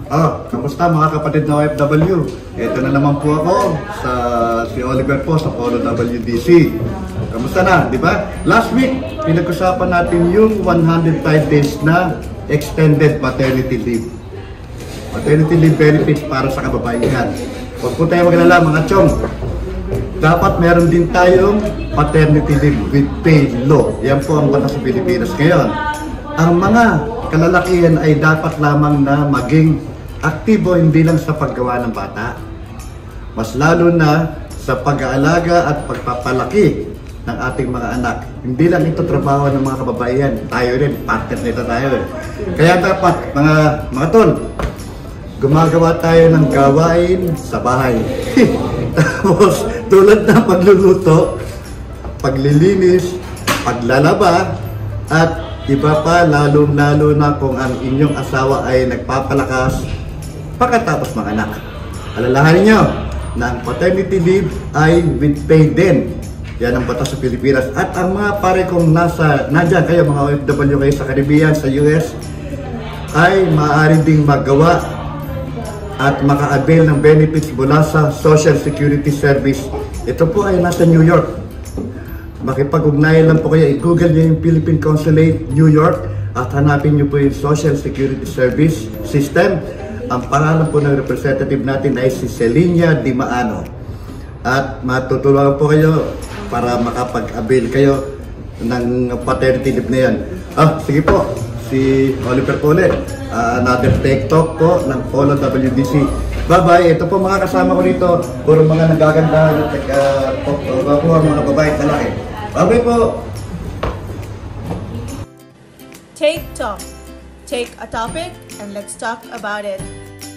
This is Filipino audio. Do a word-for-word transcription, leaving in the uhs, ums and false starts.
Oh, kamusta mga kapatid na O F W? Ito na naman po ako sa si Oliver po sa Polo W D C. Kamusta na, di ba? Last week, pinag-usapan natin yung one hundred five days na extended maternity leave. Maternity leave benefits para sa kababaihan. Huwag po tayo maglala mga chong. Dapat meron din tayong paternity leave with paid law. Yan po ang batas sa Pilipinas ngayon. Ang mga kalalakihan ay dapat lamang na maging aktibo hindi lang sa paggawa ng bata, mas lalo na sa pag-aalaga at pagpapalaki ng ating mga anak. Hindi lang ito trabaho ng mga kababaihan, tayo rin, partner nito tayo. Kaya dapat mga mga tol, gumagawa tayo ng gawain sa bahay. Tapos tulad ng pagluluto, paglilinis, paglalaba, at iba pa, lalo-lalo na kung ang inyong asawa ay nagpapalakas pagkatapos mga anak. Alalahanin nyo na ang paternity leave ay with pay din. Yan ang batas sa Pilipinas. At ang mga pare kong nasa, nandyan kayo, mga O F W kayo sa Caribbean, sa U S, ay maaari ding magawa at maka-avail ng benefits mula sa Social Security Service. Ito po ay nasa New York. Makipag-ugnayan lang po kayo, i-google nyo yung Philippine Consulate, New York, at hanapin nyo po yung Social Security Service System. Ang pangalan po ng representative natin ay si Celinia Di Maano. At matutulungan po kayo para makapag-avail kayo ng paternity leave na yan. Ah, sige po, si Oliver Pole, uh, another Tech Talk po ng Polo W D C. Bye-bye. Ito po mga kasama ko dito, puro mga nagaganda, uh, po, po mga babae at lalaki. Bye-bye po. Take Talk. Take a topic and let's talk about it.